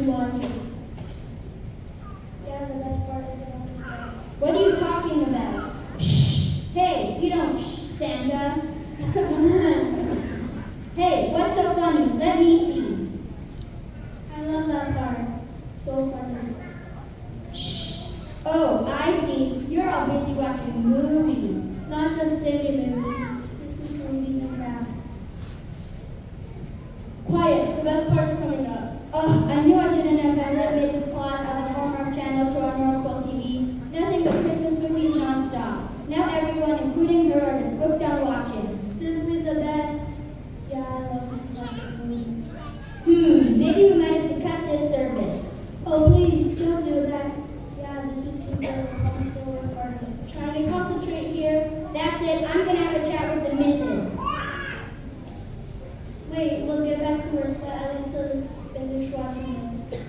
watching? Yeah, the best part is about to start. What are you talking about? Shh! Hey, you don't stand up. Hey, what's so funny? Let me see. I love that part. So funny. Shh! Oh, I see. You're all busy watching movies. Not just silly movies. Christmas movies and crap. Quiet. The best part's coming up. Oh, I knew I shouldn't have ended Mrs. Claus on the Hallmark Channel to our North TV. Nothing but Christmas movies nonstop. Now everyone, including her, is hooked on watching. Simply the best. Yeah, I love these classic movies. Maybe we might have to cut this service. Oh, please, don't do that. Yeah, this is too good. I'm still recording. Trying to concentrate here. That's it. I'm going to have a chat with the missus. Wait, we'll get back to work, but at least let's finish watching this.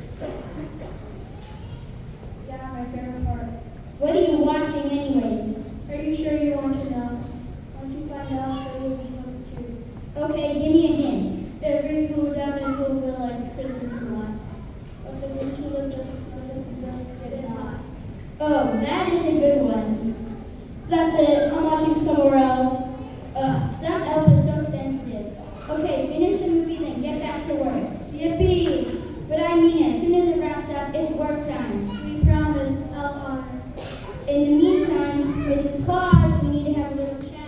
Yeah, my favorite part. What are you watching anyways? Are you sure you want to know? Once you find out, so you'll be hooked too. Okay, give me a hint. Every who down and who will like Christmas in life. But the good to live just did it not. Oh, that is a good one. That's it. I'm watching somewhere else. Some elves are so sensitive. Okay, finish the movie, then get back to work. Yippee! But I mean, as soon as it wraps up, it's work time. We promise. I'll honor. In the meantime, Mrs. Claus, we need to have a little chat.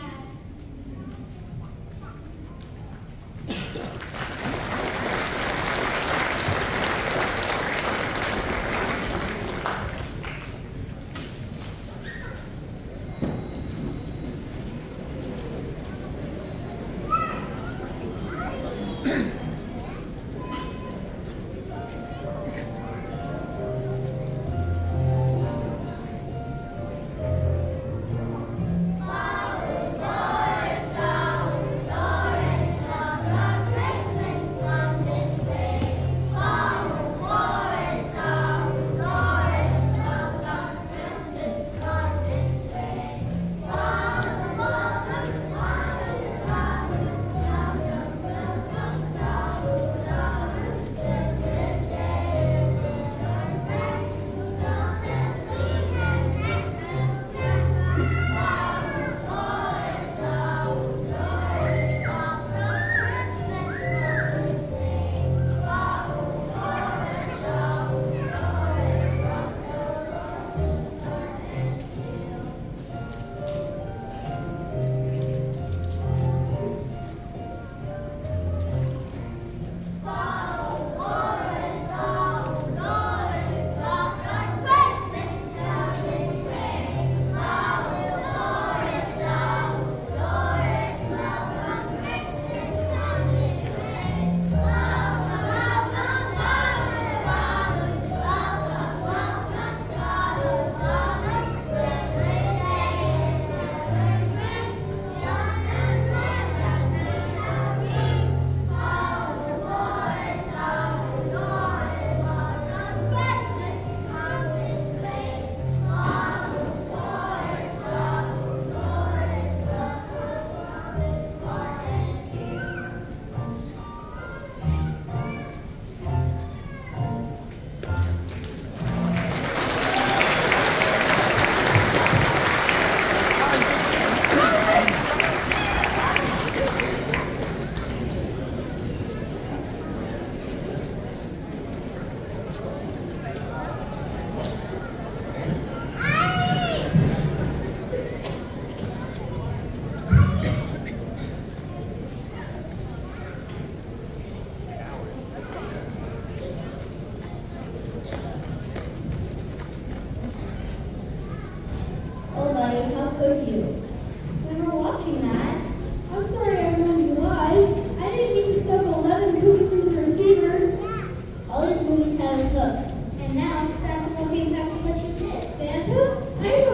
How could you? We were watching that. I'm sorry I ruined your lives. I didn't mean to stuff 11 cookies in the receiver. All these movies have us hooked. And now Santa won't be back to what you did. Santa? I know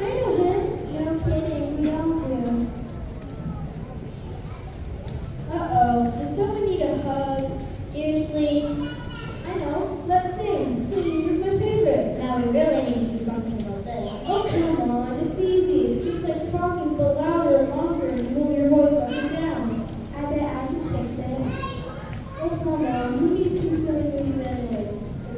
him. No kidding, we all do. Uh-oh, does someone need a hug? Seriously? I know, let's sing. Singing is my favorite. Now we really need to do something about this. Oh, come on, it's easy. It's just like talking but louder and longer and move your voice up and down. I bet I can fix it. Oh, come on, who needs these silly movies anyways?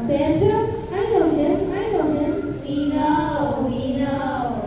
Santa? I know him. I know him. We know. We know.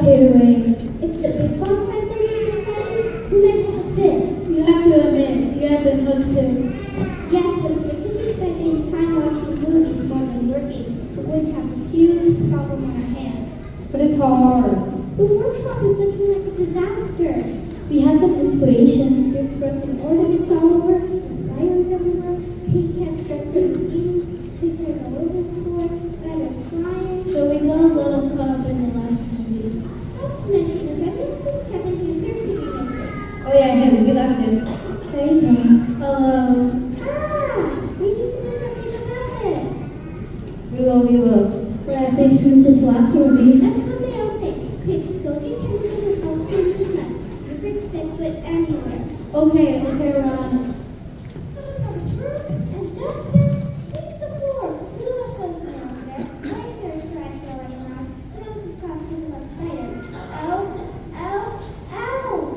catering. It's the big boss right there you decided. Who makes it fit? You have to admit, you have been hooked too. Yes, but if you're too spending time watching movies more than working, we're going to have a huge problem on our hands. But it's hard. The workshop is looking like a disaster. We have some inspiration. There's broken ornaments all over, fires everywhere, paint cans stuck to the seams, pictures all over the floor, letters flying. So we got a little caught up in the last movie. Not to mention the everything Kevin and Kirsty missing. Oh yeah, him. We left him. Hey, Tom. Hello. We need to do something about this. We will. But I think since this last movie, That's what they all say. Pigs go get chemicals and all kinds of nuts. You can set foot anywhere. okay, Ron. And Dustin, sweep the floor. Who else goes down there? My hair's trash going around. And I'm just crossing my fire. Ow, ow, ow.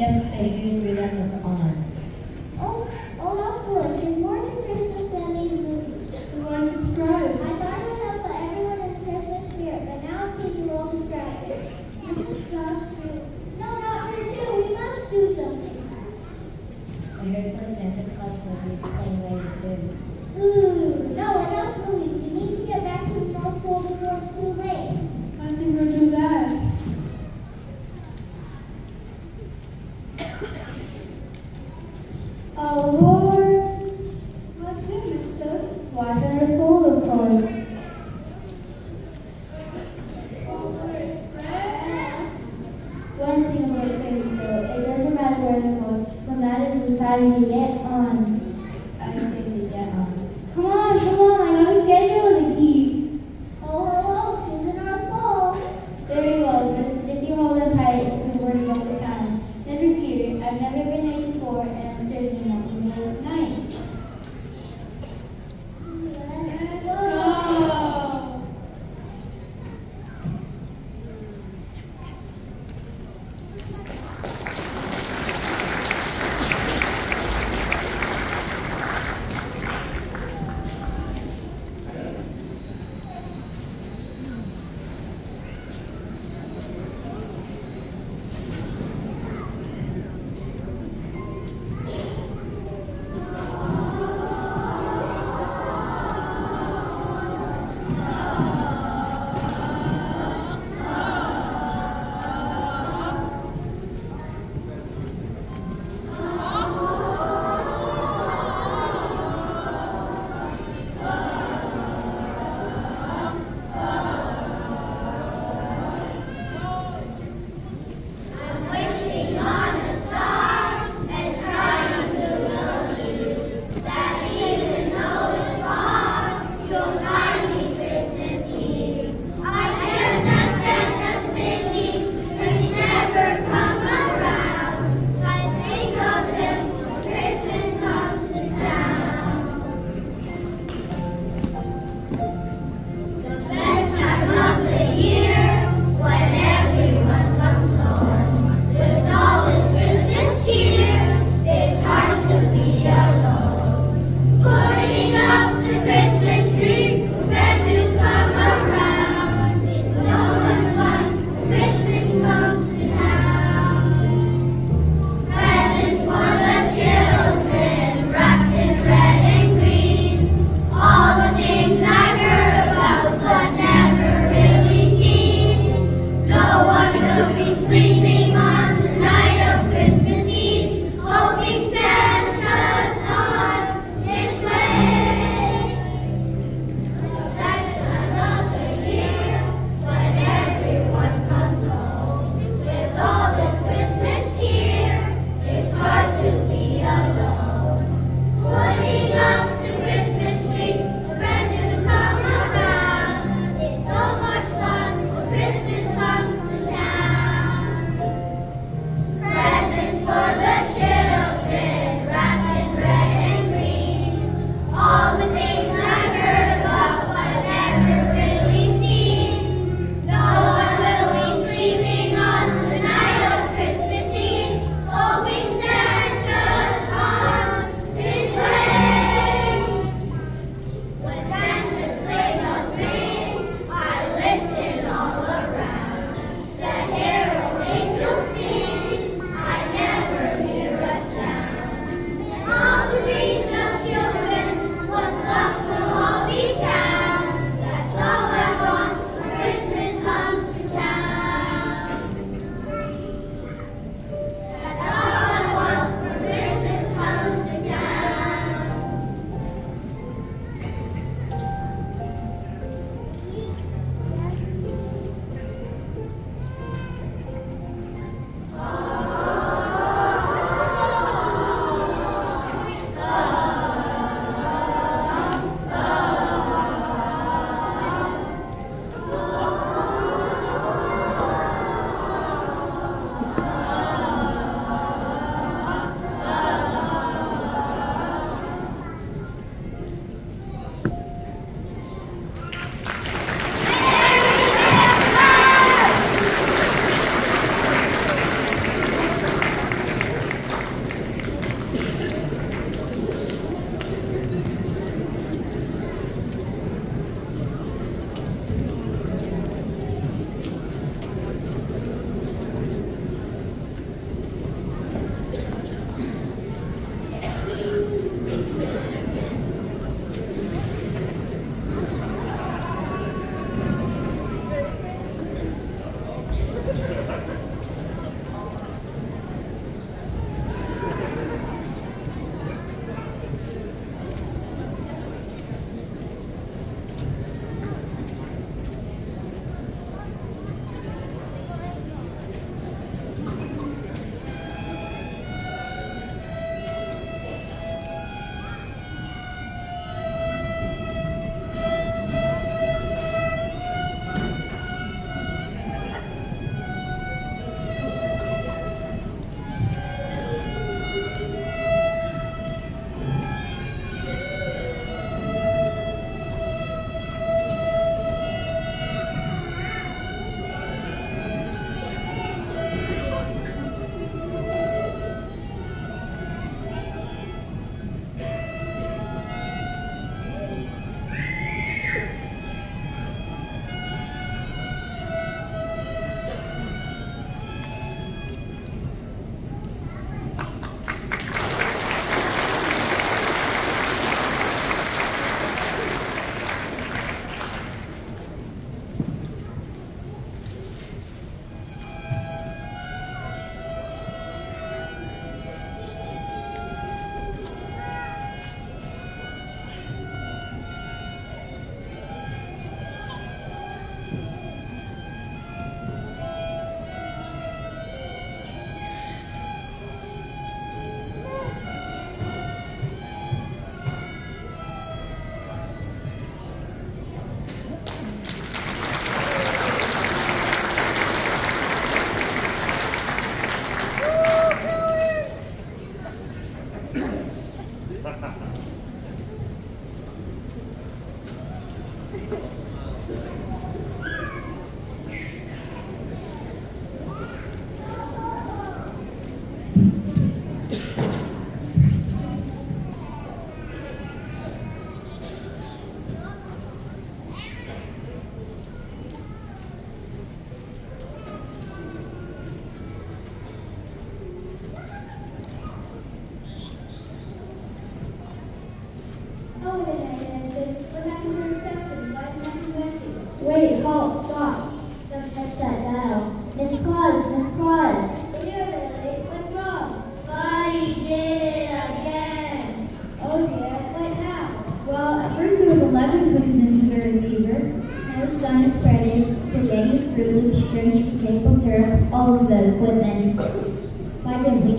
shift that you read us on. That's good. There's more to Christmas than these movies. You want to subscribe? I thought it would help put everyone in the Christmas spirit, but now it seems we're all distracted. This is just true. No, not true too. We must do something. I heard the Santa Claus movies playing later too. Ooh, no, enough movies. We need to get back to the North Pole before it's too late. I think we'll do that. Oh Lord, what's it, mister? Why there is gold, of course. One thing about things though, it doesn't matter where it goes. What matters is how you get on. I say we get on. Come on, I got a schedule to keep. Oh, to the North Pole. Very well, but I suggest you hold on tight if you're worried about the time. Never fear, I've never been late before, and I'm certainly not going to be late tonight. Let's go.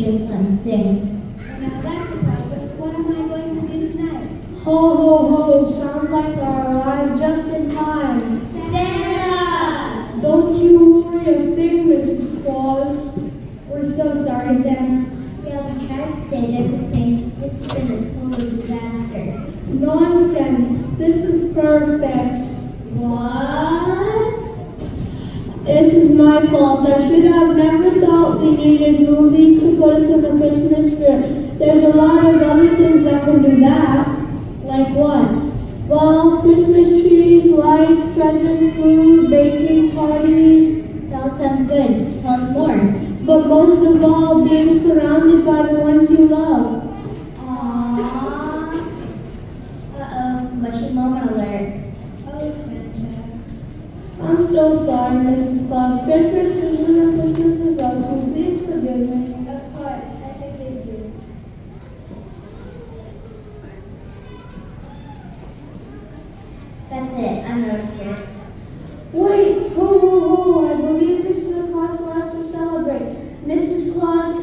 just let me sing. Now that's a problem. What am I going to do tonight? Ho, ho, ho, sounds like I arrived just in time. Santa! Don't you worry a thing, Mrs. Claus. We're so sorry, Santa. Yeah, we tried to save everything. This has been a total disaster. Nonsense. This is perfect. What? This is my fault. I should have never thought we needed movies to put us in the Christmas spirit. There's a lot of other things that can do that. Like what? Well, Christmas trees, lights, presents, food, baking, parties. That all sounds good. Tell us more. But most of all, being surrounded by the ones you love. Aww. Uh-oh. Mushy moment alert. Oh, Santa. I'm so sorry, Mrs. Claus. Christmas isn't a Christmas is love, so please forgive me. Of course. I forgive you. That's it. I'm out of here. Wait, ho, ho, ho. I believe this is a cause for us to celebrate. Mrs. Claus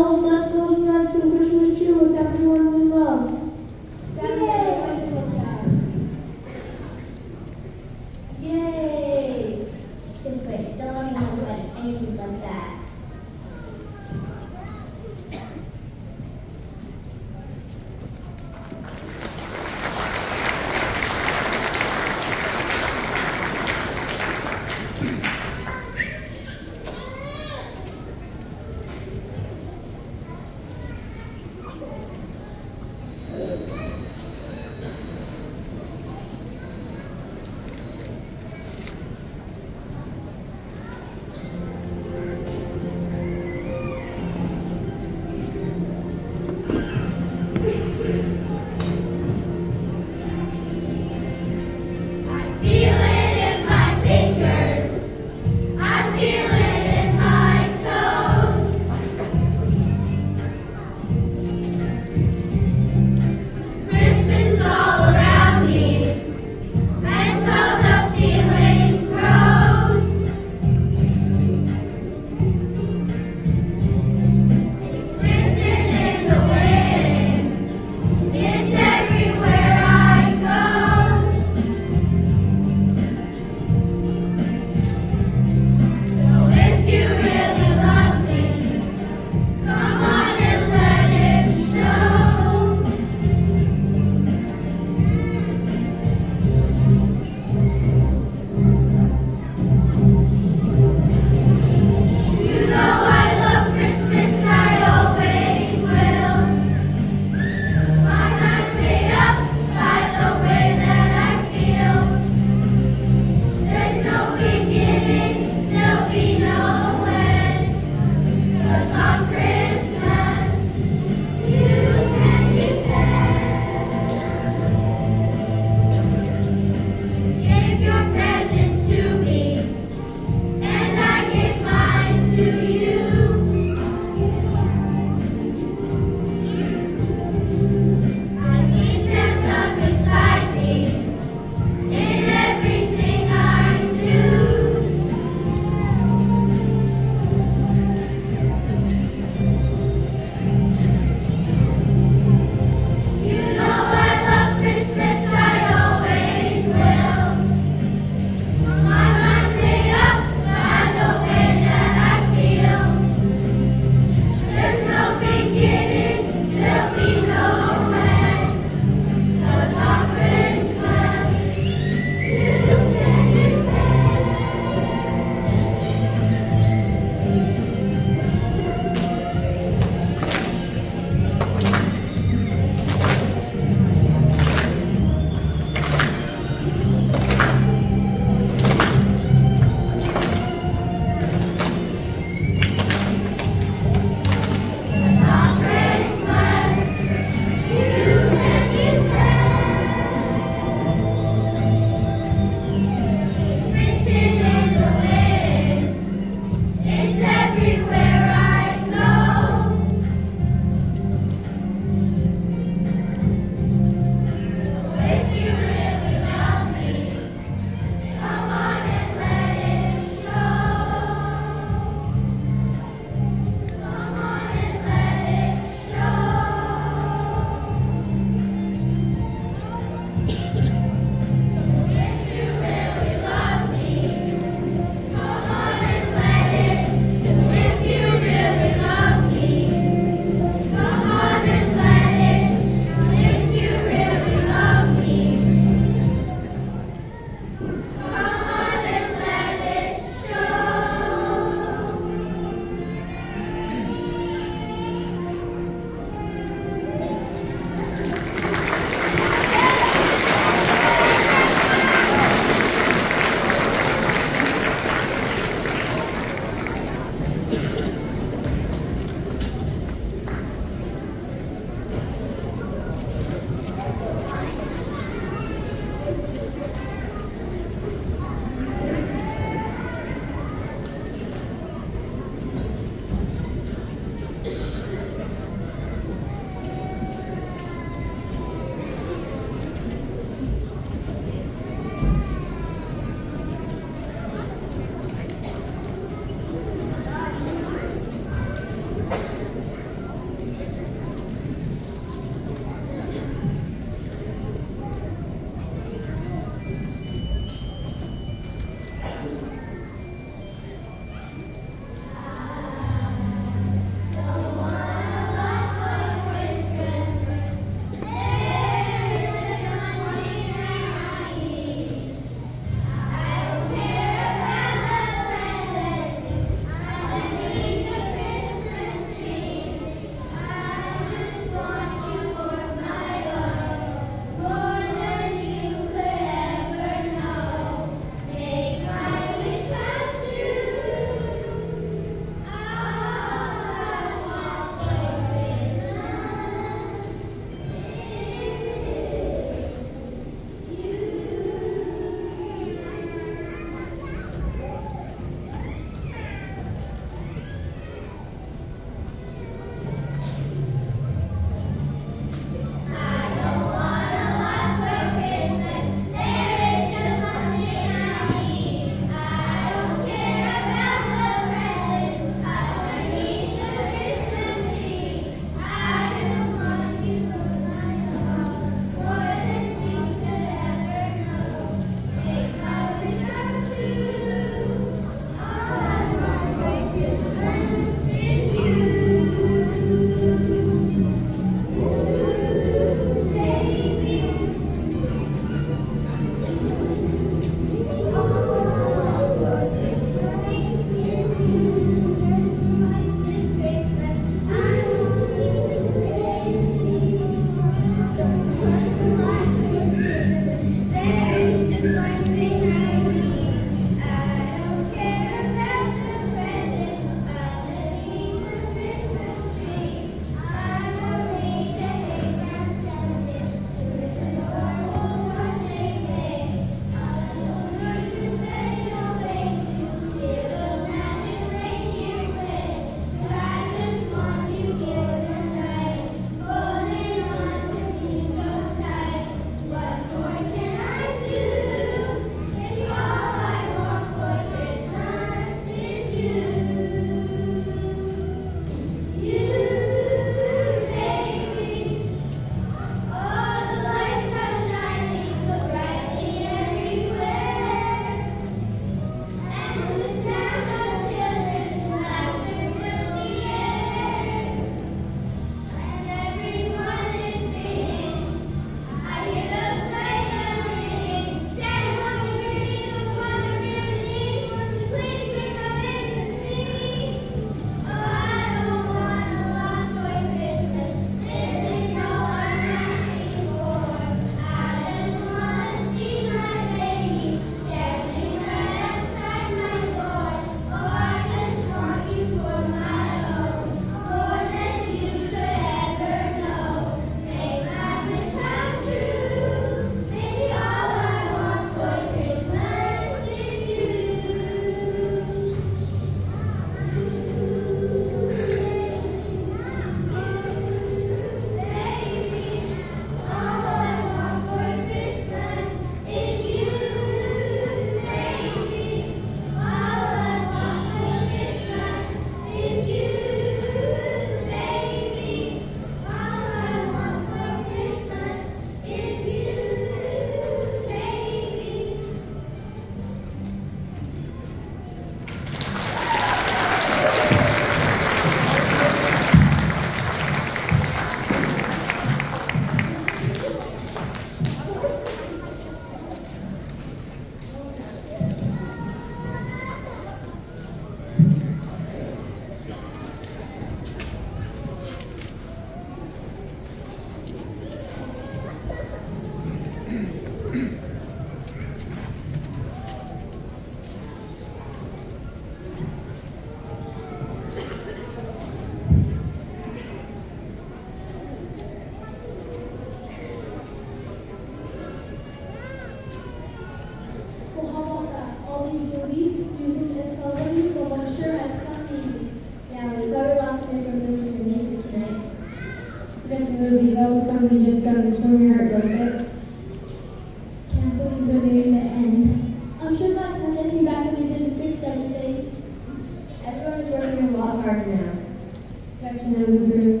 we just sung this when we heard about it. Can't believe we're nearing the end. I'm sure God's not getting back when we didn't fix everything. Everyone is working a lot harder now. Section is approved.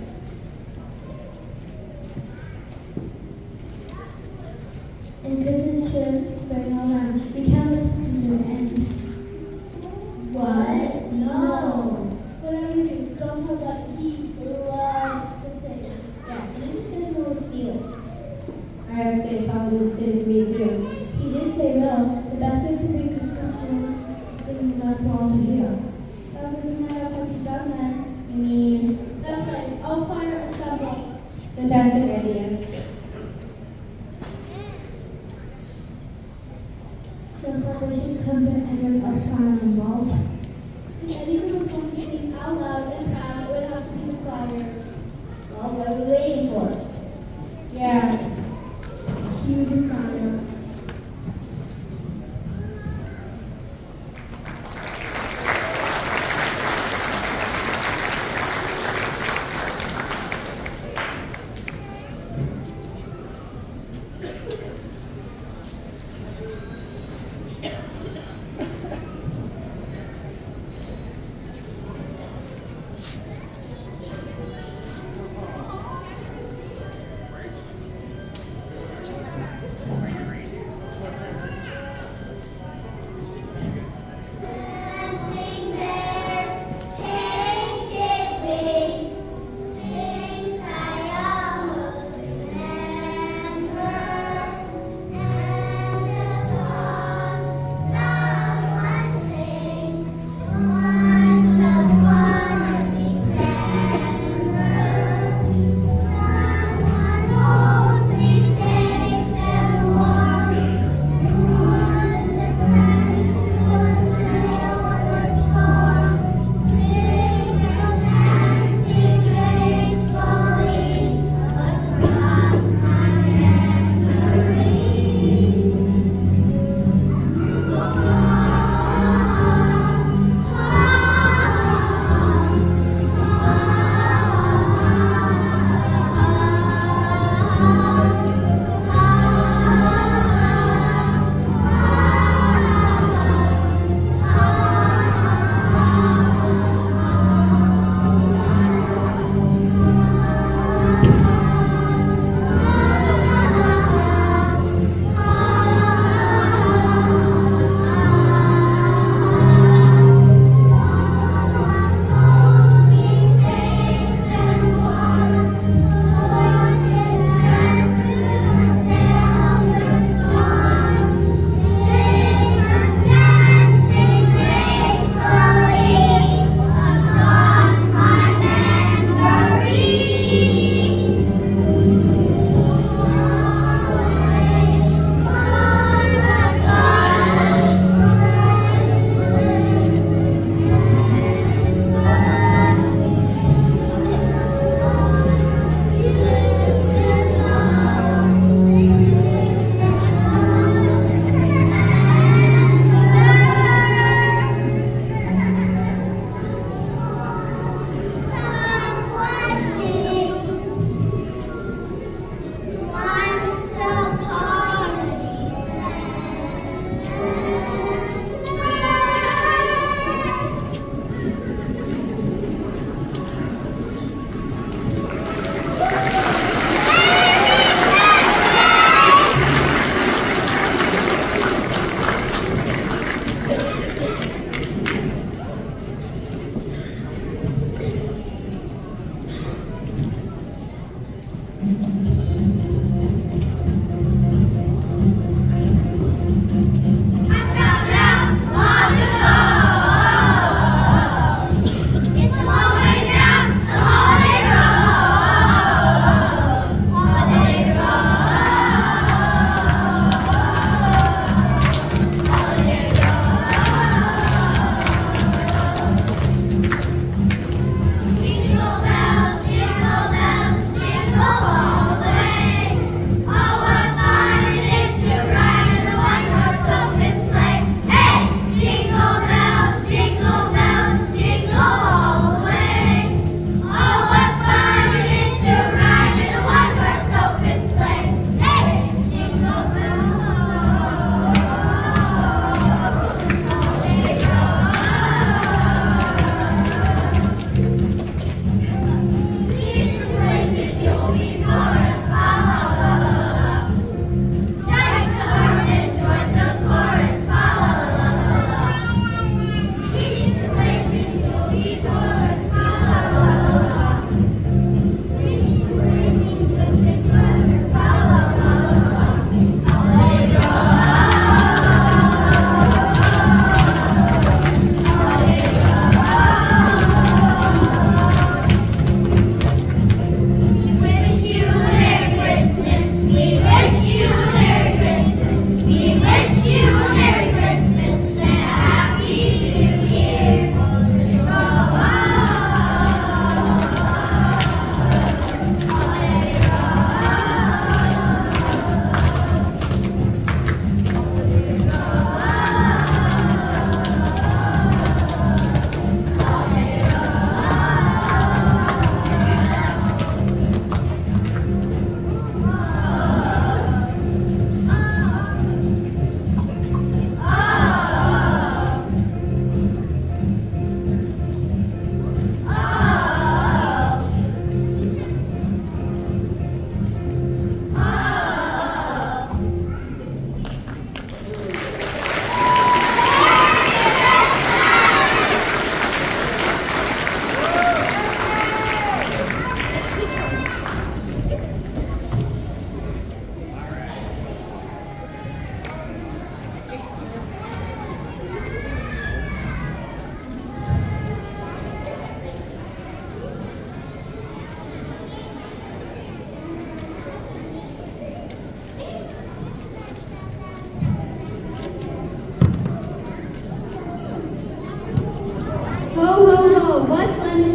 And Christmas just starting all around. We can't let this come to an end. What? No. Whatever we do, don't talk about it. He loves to sing. Yeah, so you're just gonna go with feel. I have to say, Papa was singing to me too. He did say, well, the best way to make Christmas cheer is singing that for all to hear. Sounds like we might have already done that. I mean, That's right. I'll fire assemble. Fantastic idea. The celebration comes to an end of time involved. If anyone was going to sing out loud and proud, it would have to be the choir. well, what are we waiting for? Yeah. Cue the choir.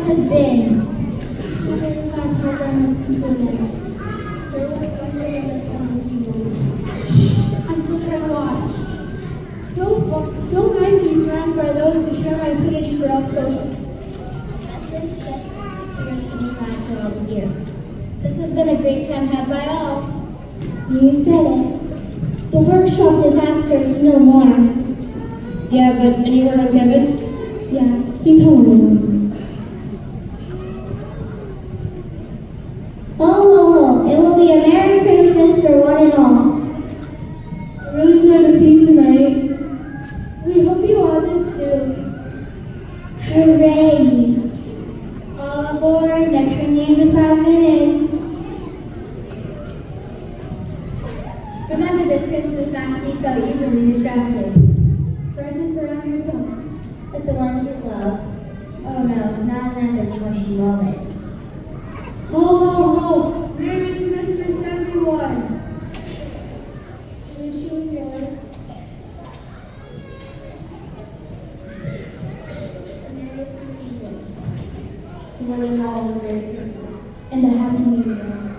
Christmas has been? I'm still trying to watch. So nice to be surrounded by those who share my affinity for elf culture. This has been a great time had by all. You said it. The workshop disaster is no more. Yeah, but any word on Kevin? Yeah, he's home. Oh, it will be a Merry Christmas for one and all. I really enjoyed the feed tonight. We hope you all did too. Hooray! All aboard, next train leaves in 5 minutes. Remember this Christmas not to be so easily distracted. Try to surround yourself with the ones you love. Oh no, not another mushy moment. Ho, ho, ho! Merry Christmas, everyone! Wish you and yours. The merriest season. To one and all, Merry Christmas. And a happy new year.